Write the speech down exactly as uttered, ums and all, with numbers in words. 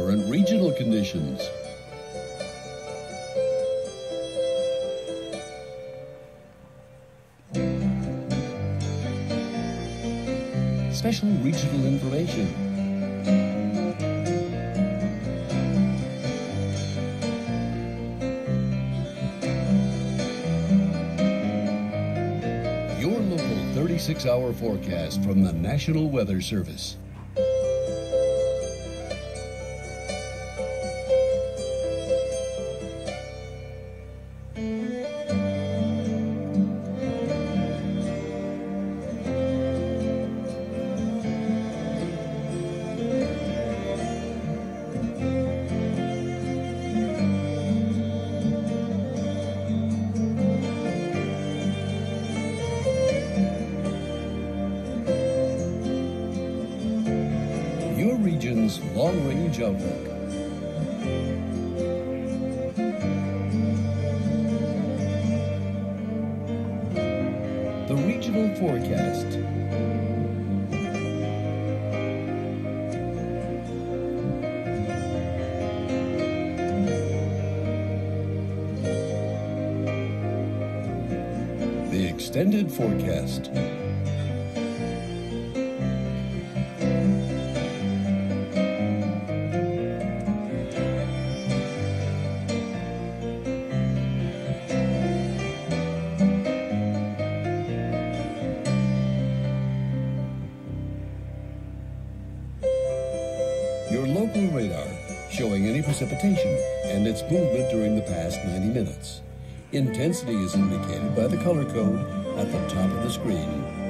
current regional conditions. Special regional information. Your local thirty-six hour forecast from the National Weather Service. Your region's long-range outlook. The regional forecast. The extended forecast. Your local radar, showing any precipitation and its movement during the past ninety minutes. Intensity is indicated by the color code at the top of the screen.